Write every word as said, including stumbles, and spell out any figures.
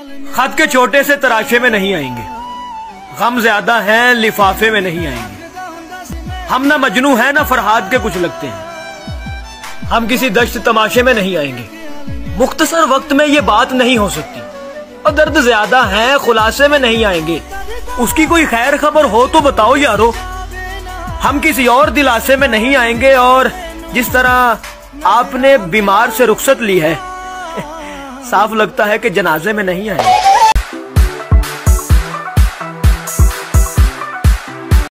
खत के छोटे से तराशे में नहीं आएंगे, गम ज्यादा है लिफाफे में नहीं आएंगे। हम ना मजनू है ना फरहाद के कुछ लगते हैं, हम किसी दश्त तमाशे में नहीं आएंगे। मुख्तसर वक्त में ये बात नहीं हो सकती, और दर्द ज्यादा है खुलासे में नहीं आएंगे। उसकी कोई खैर खबर हो तो बताओ यारो, हम किसी और दिलासे में नहीं आएंगे। और जिस तरह आपने बीमार से रुखसत ली है, साफ लगता है कि जनाजे में नहीं आएंगे।